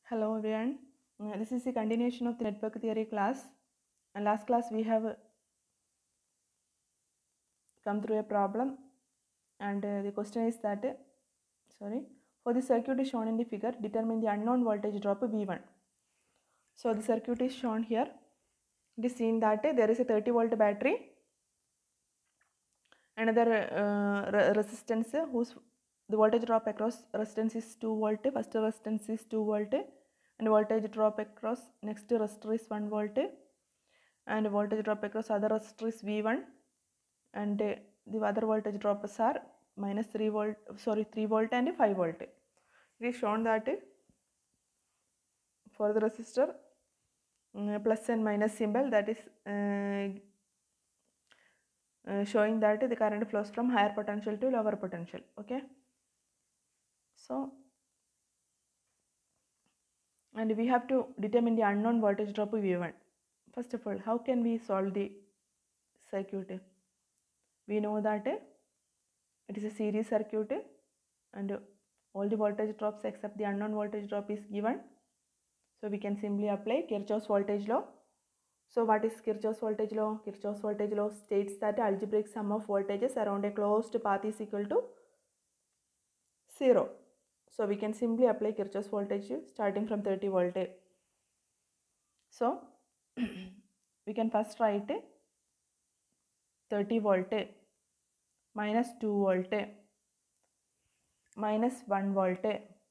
Hello everyone. This is the continuation of the network theory class. And last class we have come through a problem, and the question is that for the circuit is shown in the figure, determine the unknown voltage drop V1. So the circuit is shown here. It is seen that there is a 30-volt battery, another resistance whose the voltage drop across resistance is 2 volt, first resistance is 2 volt, and voltage drop across next resistor is 1 volt, and voltage drop across other resistor is V1, and the other voltage drops are minus 3 volt and 5 volt. It is shown that for the resistor plus and minus symbol, that is showing that the current flows from higher potential to lower potential. Okay, so and we have to determine the unknown voltage drop V1. First of all, how can we solve the circuit? We know that it is a series circuit and all the voltage drops except the unknown voltage drop is given. So we can simply apply Kirchhoff's voltage law. So what is Kirchhoff's voltage law? Kirchhoff's voltage law states that algebraic sum of voltages around a closed path is equal to 0. So we can simply apply Kirchhoff's voltage starting from 30 volt. So we can first write 30 volt minus 2 volt minus 1 volt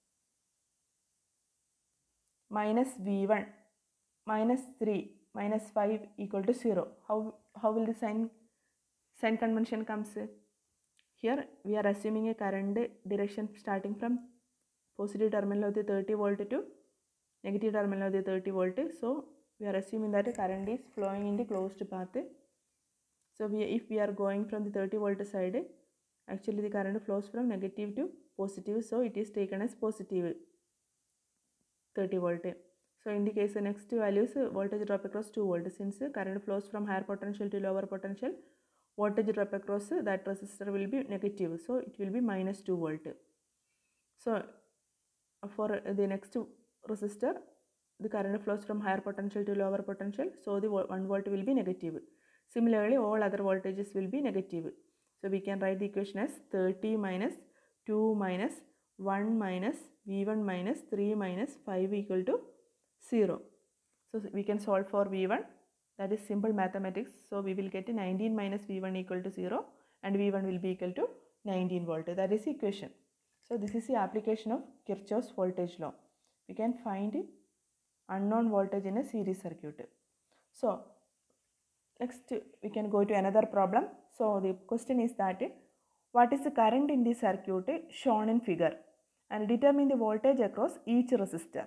minus V1 minus 3 minus 5 equal to 0. How will the sign convention comes? Here we are assuming a current direction starting from positive terminal of the 30 volt to negative terminal of the 30 volt. So we are assuming that a current is flowing in the closed path. So if we are going from the 30 volt side, actually the current flows from negative to positive, so it is taken as positive 30 volt. So in the case the next value is voltage drop across 2 volt. Since current flows from higher potential to lower potential, voltage drop across that resistor will be negative, so it will be minus 2 volt. So for the next resistor, the current flows from higher potential to lower potential, so the 1 volt will be negative. Similarly, all other voltages will be negative. So we can write the equation as 30 minus 2 minus 1 minus V1 minus 3 minus 5 equal to 0. So we can solve for V1. That is simple mathematics. So we will get 19 minus V1 equal to 0 and V1 will be equal to 19 volt. That is the equation. So this is the application of Kirchhoff's voltage law. We can find unknown voltage in a series circuit. So next we can go to another problem. So the question is that what is the current in the circuit shown in figure and determine the voltage across each resistor.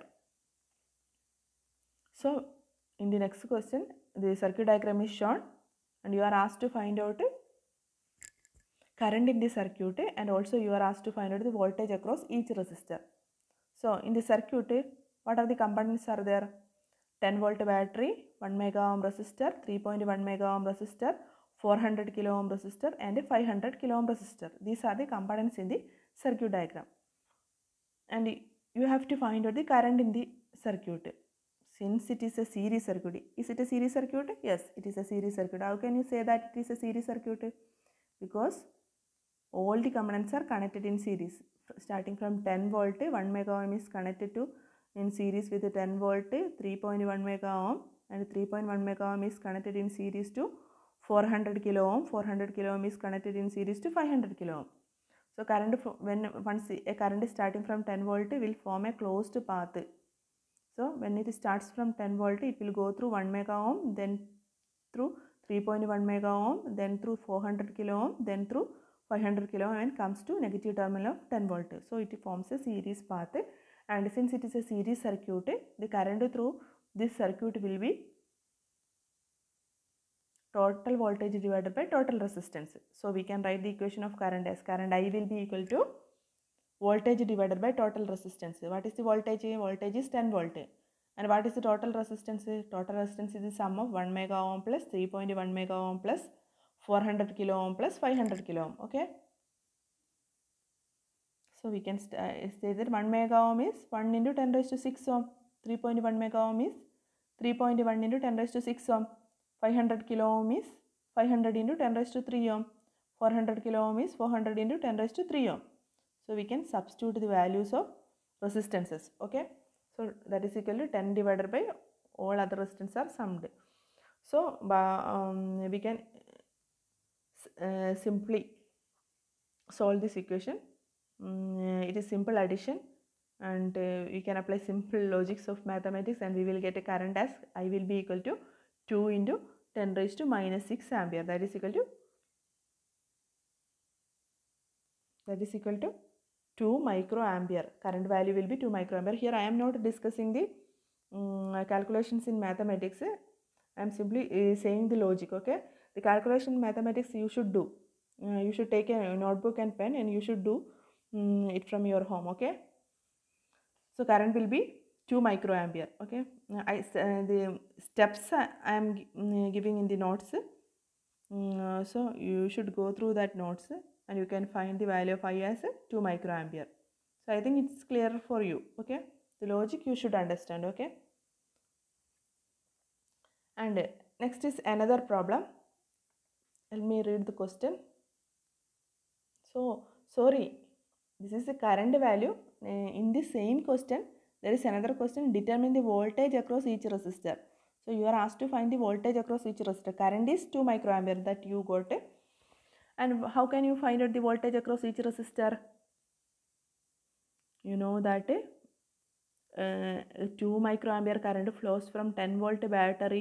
So in the next question the circuit diagram is shown and you are asked to find out current in the circuit and also you are asked to find out the voltage across each resistor. So in the circuit, what are the components are there? 10 volt battery, 1 mega ohm resistor, 3.1 mega ohm resistor, 400 kilo ohm resistor and 500 kilo ohm resistor. These are the components in the circuit diagram. And you have to find out the current in the circuit. Since it is a series circuit, is it a series circuit? Yes, it is a series circuit. How can you say that it is a series circuit? Because all the components are connected in series. Starting from 10 volt, 1 mega ohm is connected to in series with 10 volt, 3.1 mega ohm and 3.1 mega ohm is connected in series to 400 kilo ohm. 400 kilo ohm is connected in series to 500 kilo ohm. So current, once a current is starting from 10 volt will form a closed path. So when it starts from 10 volt, it will go through 1 mega ohm, then through 3.1 mega ohm, then through 400 kilo ohm, then through 500 kilo ohm and comes to negative terminal of 10 volt. So it forms a series path, and since it is a series circuit, the current through this circuit will be total voltage divided by total resistance. So we can write the equation of current as current I will be equal to voltage divided by total resistance. What is the voltage? Voltage is 10 volt. And what is the total resistance? Total resistance is the sum of 1 mega ohm plus 3.1 mega ohm plus 400 kilo ohm plus 500 kilo ohm. Okay. So we can say that 1 mega ohm is 1 into 10 raised to 6 ohm. 3.1 mega ohm is 3.1 into 10 raised to 6 ohm. 500 kilo ohm is 500 into 10 raised to 3 ohm. 400 kilo ohm is 400 into 10 raised to 3 ohm. So we can substitute the values of resistances. Okay. So that is equal to 10 divided by all other resistance are summed. So we can simply solve this equation. It is simple addition, and we can apply simple logics of mathematics, and we will get a current as I will be equal to 2 into 10 raised to minus 6 ampere. That is equal to 2 microampere. Current value will be 2 microampere. Here I am not discussing the calculations in mathematics. I am simply saying the logic. Okay, the calculation in mathematics you should do. You should take a notebook and pen, and you should do it from your home. Okay, so current will be 2 microampere. Okay, the steps I am giving in the notes. So you should go through that notes, and you can find the value of I as 2 microampere. So I think it's clear for you. Okay, the logic you should understand. Okay, and next is another problem. Let me read the question. So sorry, this is the current value. In the same question there is another question, determine the voltage across each resistor. So you are asked to find the voltage across each resistor. Current is 2 microampere that you got. And how can you find out the voltage across each resistor? You know that 2 microampere current flows from 10 volt battery.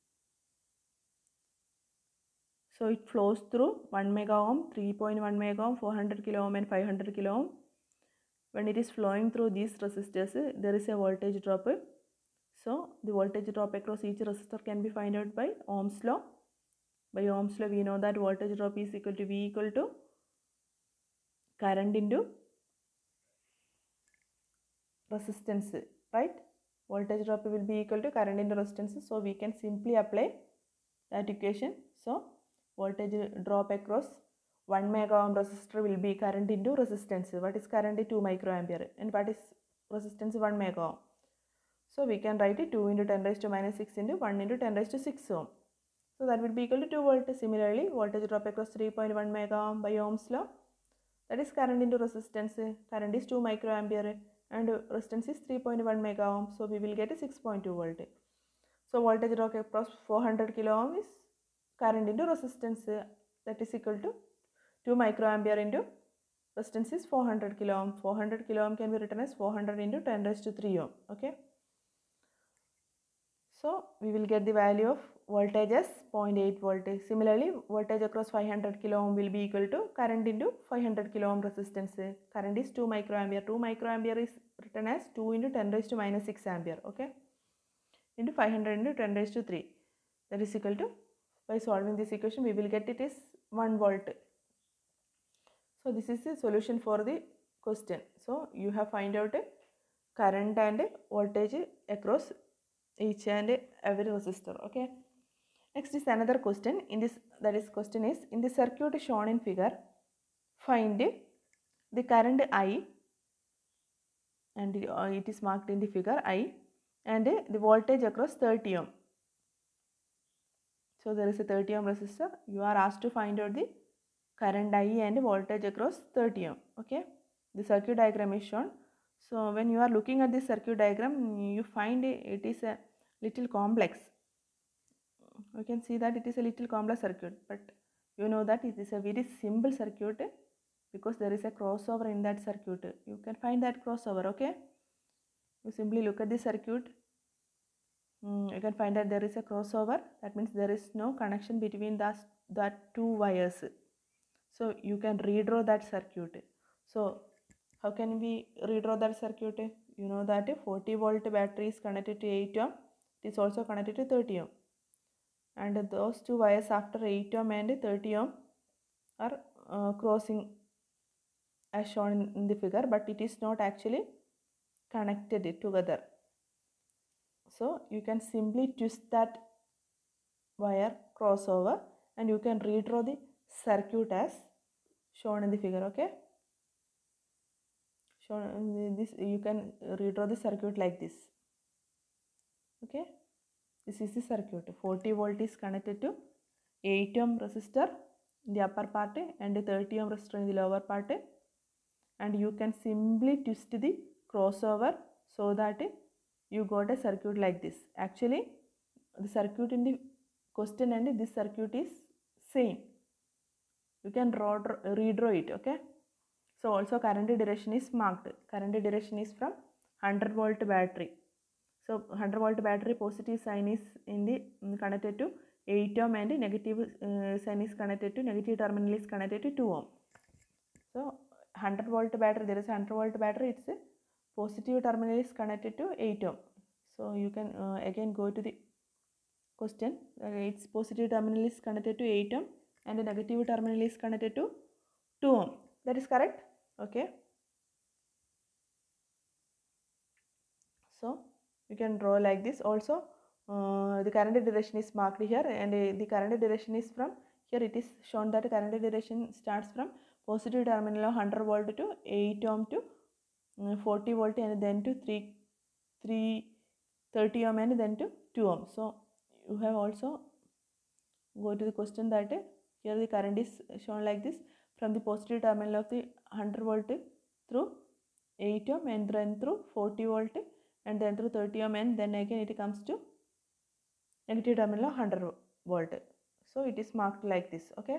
So it flows through 1 mega ohm, 3.1 mega ohm, 400 kilo ohm and 500 kilo ohm. When it is flowing through these resistors, there is a voltage drop. So the voltage drop across each resistor can be found out by Ohm's law. By Ohm's law we know that voltage drop is equal to V equal to current into resistance, right? Voltage drop will be equal to current into resistance. So we can simply apply that equation. So voltage drop across 1 mega ohm resistor will be current into resistance. What is current? 2 microampere. And what is resistance? 1 mega ohm. So we can write it 2 into 10 raised to minus 6 into 1 into 10 raised to 6 ohm. So that will be equal to 2 volt. Similarly, voltage drop across 3.1 mega ohm by Ohm's law, that is current into resistance. Current is 2 microampere and resistance is 3.1 mega ohm. So we will get a 6.2 volt. So voltage drop across 400 kilo ohm is current into resistance, that is equal to 2 microampere into resistance is 400 kilo ohm. 400 kilo ohm can be written as 400 into 10 raised to 3 ohm. Okay. So we will get the value of voltage as 0.8 volt. Similarly, voltage across 500 kilo ohm will be equal to current into 500 kilo ohm resistance. Current is 2 microampere. 2 microampere is written as 2 into 10 raised to minus 6 ampere. Okay. Into 500 into 10 raised to 3. That is equal to, by solving this equation we will get it is 1 volt. So this is the solution for the question. So you have find out a current and voltage across each and every resistor. Okay. Next is another question. In this, that is question is, in the circuit shown in figure, find the current I, and it is marked in the figure I, and the voltage across 30 ohm. So there is a 30 ohm resistor. You are asked to find out the current I and voltage across 30 ohm. Okay. The circuit diagram is shown. So when you are looking at this circuit diagram, you find it is a little complex. You can see that it is a little complex circuit, but you know that it is a very simple circuit because there is a crossover in that circuit. You can find that crossover. Okay. You simply look at the circuit. You can find that there is a crossover. That means there is no connection between that two wires. So you can redraw that circuit. So how can we redraw that circuit? You know that a 40 volt battery is connected to 8 ohm. It is also connected to 30 ohm. And those two wires after 8 ohm and 30 ohm are crossing as shown in the figure, but it is not actually connected together. So you can simply twist that wire crossover and you can redraw the circuit as shown in the figure. Okay. shown this, you can redraw the circuit like this. Okay, this is the circuit. 40 volt is connected to 8 ohm resistor in the upper part and 30 ohm resistor in the lower part, and you can simply twist the crossover so that you got a circuit like this. Actually, the circuit in the question and this circuit is same. You can redraw it. Okay, so also current direction is marked. Current direction is from 100 volt battery. So 100 volt battery positive sign is in the connected to 8 ohm and negative sign is connected to, negative terminal is connected to 2 ohm. So 100 volt battery, there is 100 volt battery, its positive terminal is connected to 8 ohm. So you can again go to the question. Its positive terminal is connected to 8 ohm and the negative terminal is connected to 2 ohm. That is correct. Okay. So you can draw like this. Also the current direction is marked here, and the current direction is from here. It is shown that current direction starts from positive terminal of 100 volt to 8 ohm to 40 volt and then to 30 ohm and then to 2 ohm. So you have also go to the question that here the current is shown like this, from the positive terminal of the 100 volt through 8 ohm and then through 40 volt and then through 30 ohm, and then again it comes to negative terminal of 100 volt. So it is marked like this. Okay,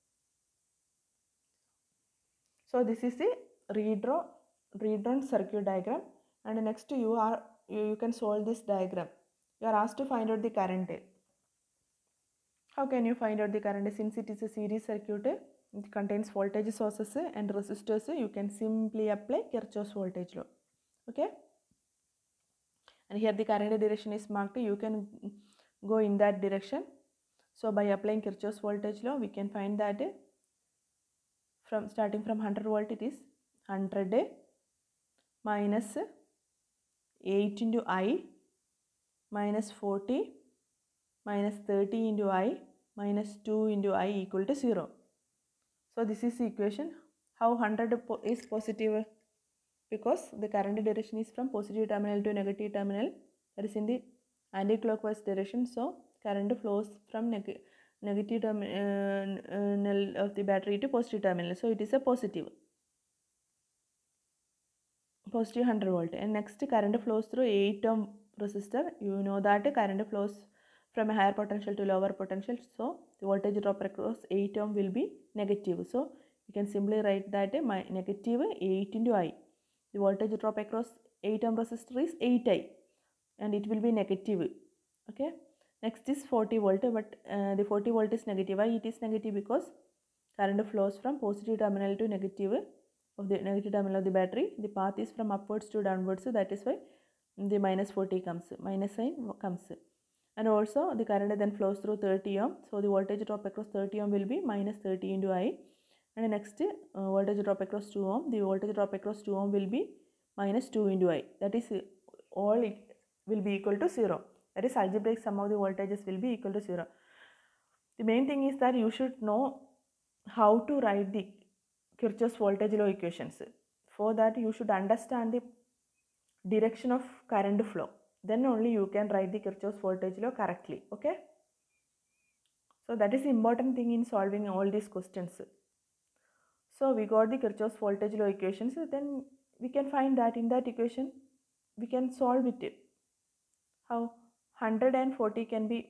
so this is the redrawn circuit diagram, and next you can solve this diagram. You are asked to find out the current. How can you find out the current? Since it is a series circuit, it contains voltage sources and resistors, you can simply apply Kirchhoff's voltage law. Okay, and here the current direction is marked. You can go in that direction. So by applying Kirchhoff's voltage law, we can find that from starting from 100 volt, it is 100 minus 8 into I minus 40 minus 30 into I minus 2 into I equal to 0. So this is the equation. How 100 is positive? Because the current direction is from positive terminal to negative terminal, that is in the anti-clockwise direction. So current flows from negative terminal of the battery to positive terminal. So it is a positive 100 volt. And next, current flows through 8 ohm resistor. You know that current flows from a higher potential to lower potential. So the voltage drop across 8 ohm will be negative. So you can simply write that negative 8 into I. The voltage drop across 8 ohm resistor is 8I and it will be negative. Okay. Next is 40 volt, but the 40 volt is negative. Why it is negative? Because current flows from positive terminal to negative of the negative terminal of the battery. The path is from upwards to downwards, so that is why the minus 40 comes, minus sign comes. And also the current then flows through 30 ohm, so the voltage drop across 30 ohm will be minus 30 into I. And next voltage drop across 2 ohm, the voltage drop across 2 ohm will be minus 2 into I. That is all it will be equal to 0. That is algebraic sum of the voltages will be equal to 0. The main thing is that you should know how to write the Kirchhoff's voltage law equations. For that you should understand the direction of current flow. Then only you can write the Kirchhoff's voltage law correctly. Okay. So that is the important thing in solving all these questions. So we got the Kirchhoff's voltage law equations. Then we can find that in that equation we can solve it. How 140 can be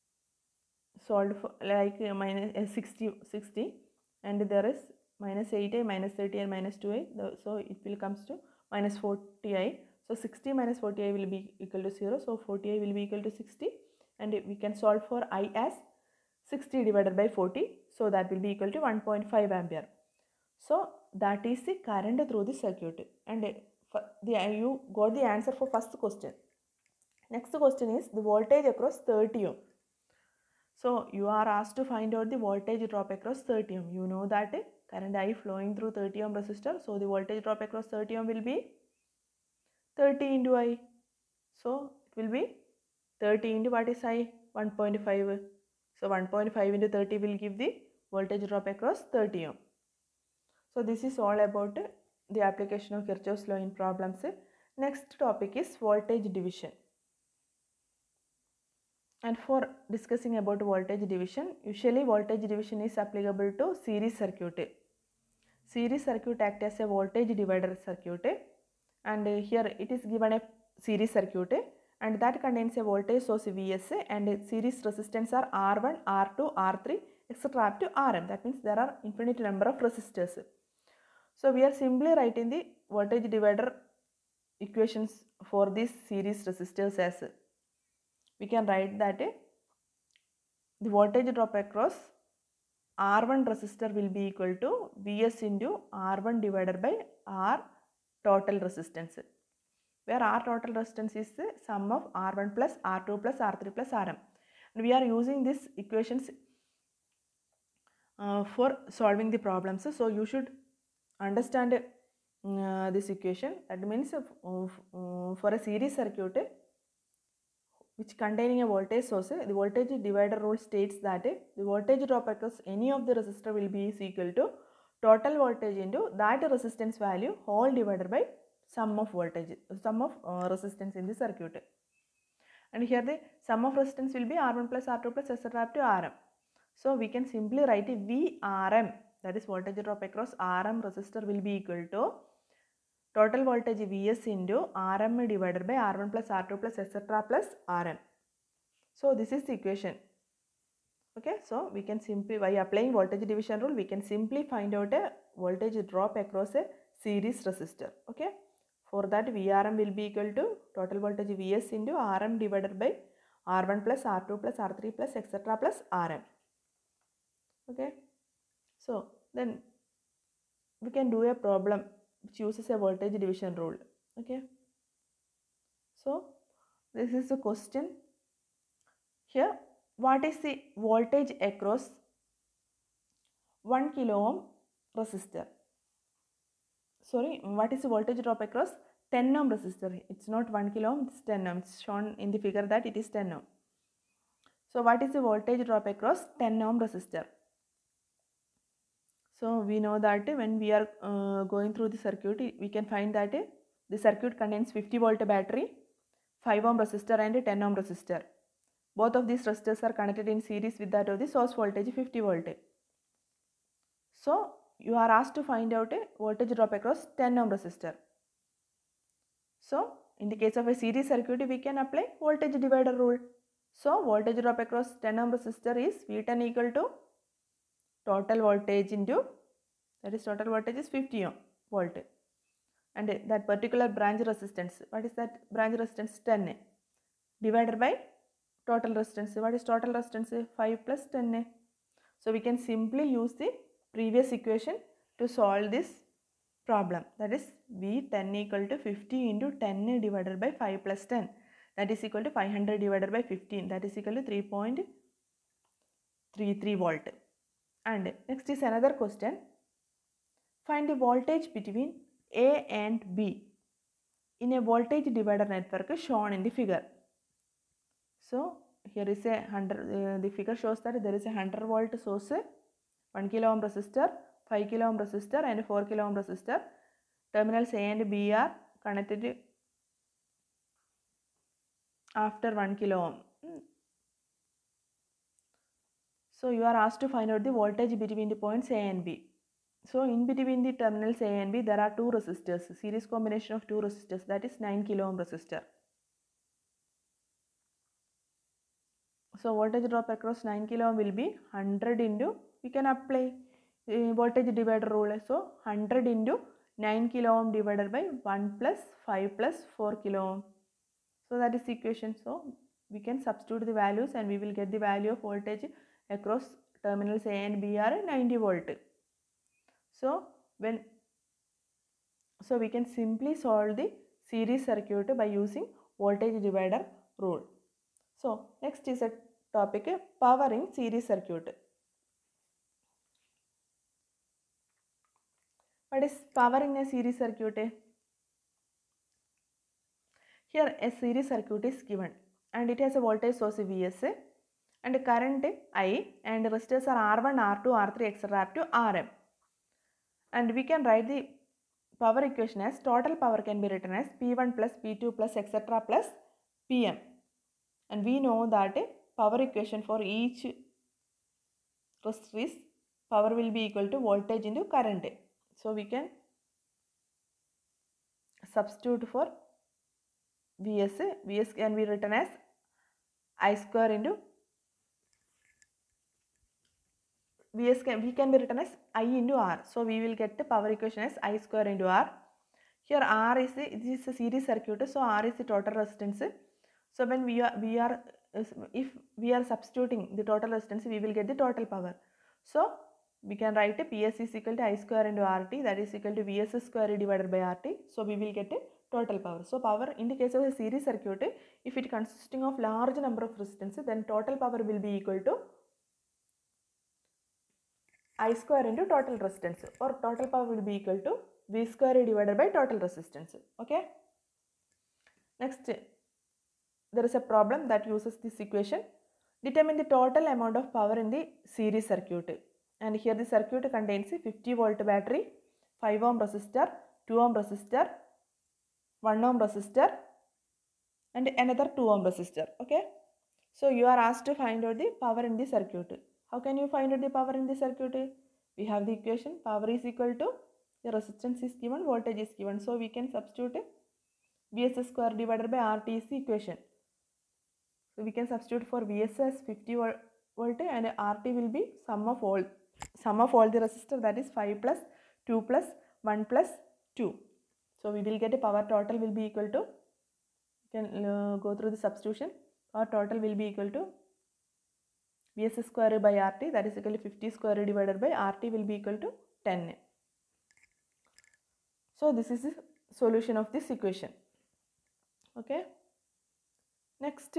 solved for like minus 60 and there is minus 8i, minus 30 and minus 2i. So it will comes to minus 40i. So 60 minus 40i will be equal to 0. So 40i will be equal to 60 and we can solve for I as 60 divided by 40. So that will be equal to 1.5 ampere. So that is the current through the circuit, and you got the answer for first question. Next question is the voltage across 30 ohm. So you are asked to find out the voltage drop across 30 ohm. You know that current I flowing through 30 ohm resistor. So the voltage drop across 30 ohm will be 30 into I. So it will be 30 into what is I? 1.5. So 1.5 into 30 will give the voltage drop across 30 ohm. So this is all about the application of Kirchhoff's law in problems. Next topic is voltage division. And for discussing about voltage division, usually voltage division is applicable to series circuit. Series circuit act as a voltage divider circuit, and here it is given a series circuit and that contains a voltage source Vs and series resistance are R1, R2, R3 etc. up to Rm. That means there are infinite number of resistors. So we are simply writing the voltage divider equations for these series resistors as we can write that the voltage drop across R1 resistor will be equal to Vs into R1 divided by R total resistance, where R total resistance is the sum of R1 plus R2 plus R3 plus Rm. And we are using these equations for solving the problems. So you should understand this equation. That means for a series circuit which containing a voltage source, the voltage divider rule states that the voltage drop across any of the resistor will be equal to total voltage into that resistance value whole divided by sum of voltage, sum of resistance in the circuit. And here the sum of resistance will be R1 plus R2 plus etc. up to Rm. So we can simply write Vrm, that is voltage drop across Rm resistor will be equal to total voltage Vs into Rm divided by R1 plus R2 plus etc. plus Rm. So this is the equation. Okay, so we can simply, by applying voltage division rule, we can simply find out a voltage drop across a series resistor. Okay, for that Vrm will be equal to total voltage Vs into Rm divided by R1 plus R2 plus R3 plus etc. plus Rm. Okay, so then we can do a problem which uses a voltage division rule. Okay, so this is the question. Here, what is the voltage across 1 kilo ohm resistor? Sorry, what is the voltage drop across 10 ohm resistor? It's not 1 kilo ohm, it's 10 ohm. It's shown in the figure that it is 10 ohm. So what is the voltage drop across 10 ohm resistor? So we know that when we are going through the circuit, we can find that the circuit contains 50 volt battery, 5 ohm resistor and 10 ohm resistor. Both of these resistors are connected in series with that of the source voltage 50 volt. So you are asked to find out a voltage drop across 10 ohm resistor. So in the case of a series circuit, we can apply voltage divider rule. So voltage drop across 10 ohm resistor is V10 equal to total voltage into, that is total voltage is 50 ohm volt, and that particular branch resistance, what is that branch resistance? 10 divided by total resistance. What is total resistance? 5 plus 10. So we can simply use the previous equation to solve this problem, that is V10 equal to 50 into 10 divided by 5 plus 10, that is equal to 500 divided by 15, that is equal to 3.33 volt. And next is another question. Find the voltage between A and B in a voltage divider network shown in the figure. So here is a 100, the figure shows that there is a 100 volt source, 1 kilo ohm resistor, 5 kilo ohm resistor and 4 kilo ohm resistor. Terminals A and B are connected after 1 kilo ohm. So you are asked to find out the voltage between the points A and B. So in between the terminals A and B there are two resistors, series combination of two resistors, that is 9 kilo ohm resistor. So voltage drop across 9 kilo ohm will be 100 into, we can apply voltage divider rule. So 100 into 9 kilo ohm divided by 1 plus 5 plus 4 kilo ohm. So that is the equation. So we can substitute the values and we will get the value of voltage across terminals A and B are 90 volt. So we can simply solve the series circuit by using voltage divider rule. So next is a topic, power in series circuit. What is power in a series circuit? Here a series circuit is given and it has a voltage source Vs and a current I and resistors are R1, R2, R3 etc. up to Rm. And we can write the power equation as total power can be written as P1 plus P2 plus etc. plus Pm. And we know that power equation for each resistor is power will be equal to voltage into current. So we can substitute for Vs. Vs can be written as I square into Vs can be written as I into R. So we will get the power equation as I square into R. Here R is this is a series circuit, so R is the total resistance. So when if we are substituting the total resistance, we will get the total power. So we can write PS is equal to I square into RT, that is equal to Vs square divided by RT. So we will get a total power. So power in the case of a series circuit, if it consisting of large number of resistance, then total power will be equal to I square into total resistance, or total power will be equal to V square divided by total resistance. Okay. Next, there is a problem that uses this equation. Determine the total amount of power in the series circuit. And here the circuit contains a 50 volt battery, 5 ohm resistor, 2 ohm resistor, 1 ohm resistor and another 2 ohm resistor. Okay. So you are asked to find out the power in the circuit. How can you find out the power in the circuit? We have the equation power is equal to the resistance is given, voltage is given. So we can substitute Vs square divided by RT is the equation. So we can substitute for Vs as 50 volt and RT will be sum of all the resistor, that is 5 plus 2 plus 1 plus 2. So we will get a power total will be equal to, you can go through the substitution. Power total will be equal to Vs square by RT, that is equal to 50 square divided by RT will be equal to 10. So this is the solution of this equation. Okay. Next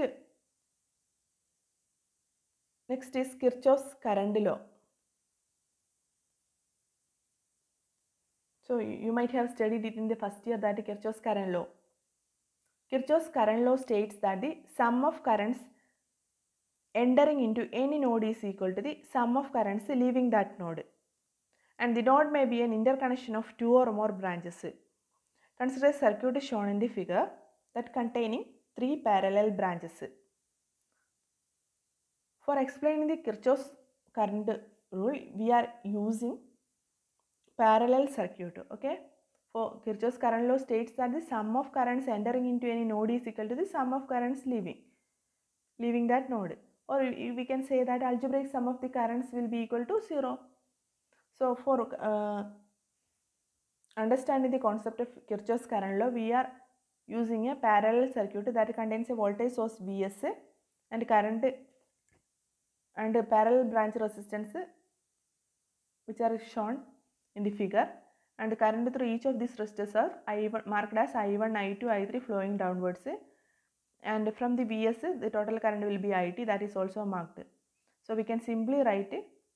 is Kirchhoff's current law. So you might have studied it in the first year, that Kirchhoff's current law. Kirchhoff's current law states that the sum of currents entering into any node is equal to the sum of currents leaving that node. And the node may be an interconnection of 2 or more branches. Consider a circuit shown in the figure that containing 3 parallel branches. For explaining the Kirchhoff's current rule, we are using parallel circuit. Okay. For Kirchhoff's current law states that the sum of currents entering into any node is equal to the sum of currents leaving that node. Or we can say that algebraic sum of the currents will be equal to 0. So for understanding the concept of Kirchhoff's current law, we are using a parallel circuit that contains a voltage source Vs and current and a parallel branch resistance which are shown in the figure, and current through each of these resistors are I1, marked as I1, I2, I3 flowing downwards, and from the Vs the total current will be IT, that is also marked. So we can simply write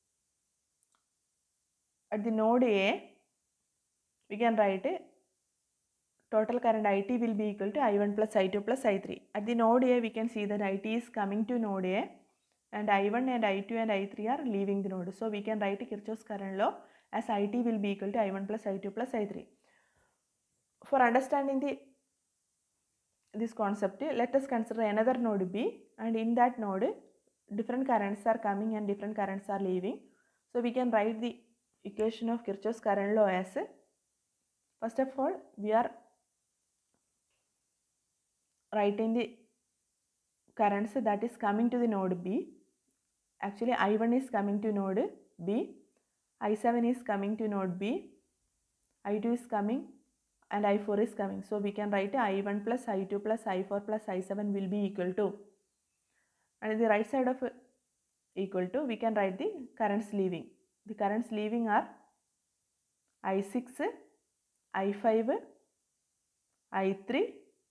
at the node A, we can write total current IT will be equal to I1 plus I2 plus I3. At the node A, we can see that IT is coming to node A and I1 and I2 and I3 are leaving the node. So we can write Kirchhoff's current law as IT will be equal to I1 plus I2 plus I3. For understanding this concept, let us consider another node B, and in that node different currents are coming and different currents are leaving. So we can write the equation of Kirchhoff's current law as, first of all, we are writing the currents that is coming to the node B. Actually I1 is coming to node B, I7 is coming to node B, I2 is coming and I4 is coming. So we can write I1 plus I2 plus I4 plus I7 will be equal to, and in the right side of equal to, we can write the currents leaving. The currents leaving are I6, I5, I3,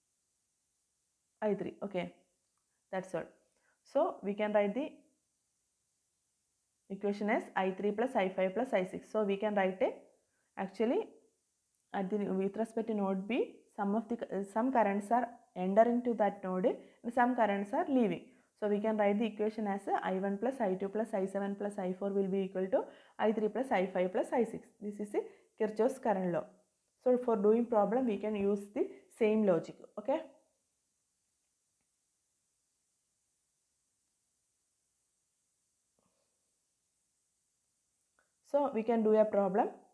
okay, that's all. So we can write the equation as I3 plus I5 plus I6. So we can write actually with respect to node B, some currents are entering to that node and some currents are leaving. So we can write the equation as I1 plus I2 plus I7 plus I4 will be equal to I3 plus I5 plus I6. This is Kirchhoff's current law. So for doing problem, we can use the same logic. Okay. So we can do a problem.